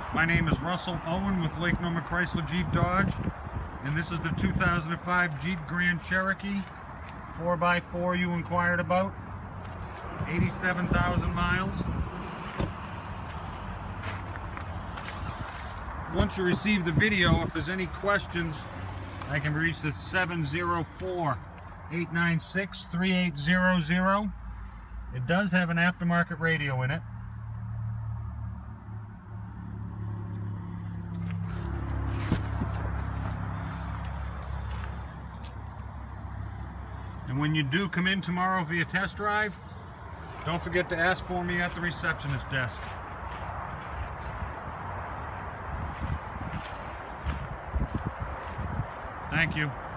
My name is Russell Owen with Lake Noma Chrysler Jeep Dodge, and this is the 2005 Jeep Grand Cherokee 4x4 you inquired about. 87,000 miles. Once you receive the video, if there's any questions, I can be reached at 704-896-3800. It does have an aftermarket radio in it. And when you do come in tomorrow via test drive, don't forget to ask for me at the receptionist desk. Thank you.